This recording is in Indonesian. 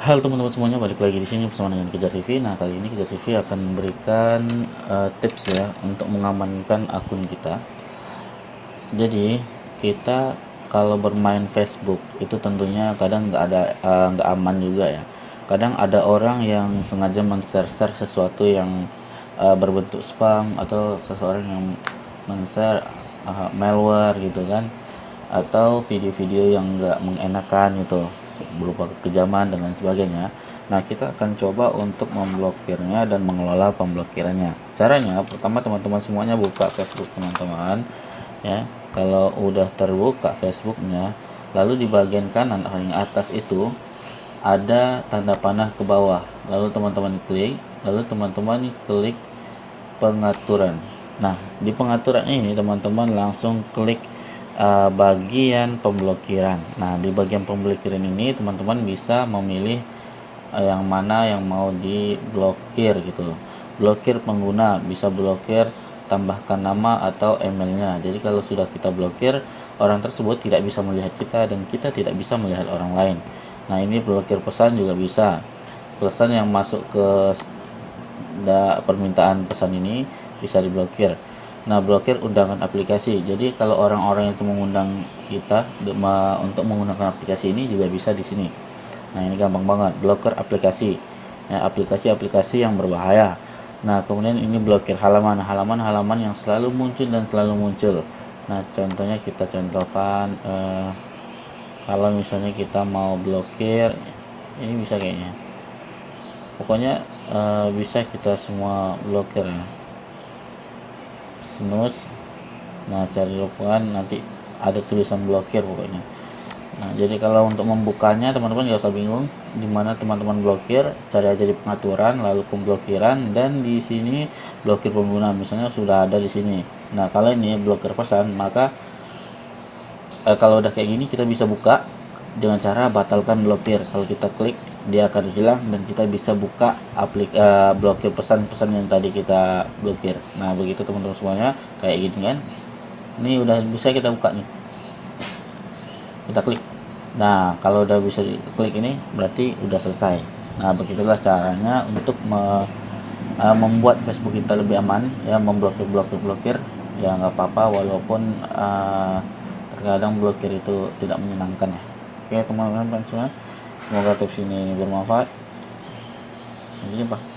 Halo teman-teman semuanya, balik lagi di sini bersama dengan Kejar TV. Nah, kali ini Kejar TV akan memberikan tips ya untuk mengamankan akun kita. Jadi, kita kalau bermain Facebook itu tentunya kadang nggak aman juga ya. Kadang ada orang yang sengaja men-share sesuatu yang berbentuk spam, atau seseorang yang men-share malware gitu kan, atau video-video yang nggak mengenakan gitu, berupa kekejaman dan lain sebagainya. Nah, kita akan coba untuk memblokirnya dan mengelola pemblokirannya. Caranya, pertama teman-teman semuanya buka Facebook teman-teman ya. Kalau udah terbuka Facebooknya, lalu di bagian kanan paling atas itu ada tanda panah ke bawah, lalu teman-teman klik, lalu teman-teman klik pengaturan. Nah, di pengaturan ini teman-teman langsung klik bagian pemblokiran. Nah, di bagian pemblokiran ini teman-teman bisa memilih yang mana yang mau diblokir gitu. Blokir pengguna, bisa blokir tambahkan nama atau emailnya. Jadi kalau sudah kita blokir, orang tersebut tidak bisa melihat kita dan kita tidak bisa melihat orang lain. Nah, ini blokir pesan juga bisa. Pesan yang masuk ke permintaan pesan ini bisa diblokir. Nah, blokir undangan aplikasi. Jadi kalau orang-orang itu mengundang kita untuk menggunakan aplikasi ini juga bisa di sini. Nah, ini gampang banget, blokir aplikasi. Ya, aplikasi-aplikasi yang berbahaya. Nah, kemudian ini blokir halaman-halaman yang selalu muncul dan selalu muncul. Nah, contohnya kita contohkan kalau misalnya kita mau blokir, ini bisa kayaknya. Pokoknya bisa kita semua blokir ya. Snooze. Nah, cari lupakan, nanti ada tulisan blokir pokoknya. Nah, jadi kalau untuk membukanya teman-teman gak usah bingung dimana teman-teman blokir, cari aja di pengaturan, lalu pemblokiran, dan di sini blokir pengguna misalnya sudah ada di sini. Nah, kalau ini blokir pesan, maka kalau udah kayak gini kita bisa buka dengan cara batalkan blokir. Kalau kita klik, dia akan hilang dan kita bisa buka blokir pesan-pesan yang tadi kita blokir. Nah, begitu teman-teman semuanya, kayak gini kan. Ini udah bisa kita buka nih. Kita klik. Nah, kalau udah bisa klik ini berarti udah selesai. Nah, begitulah caranya untuk membuat Facebook kita lebih aman ya, memblokir ya. Nggak apa-apa walaupun terkadang blokir itu tidak menyenangkan ya. Oke teman-teman semua, semoga tips ini bermanfaat. Sampai jumpa.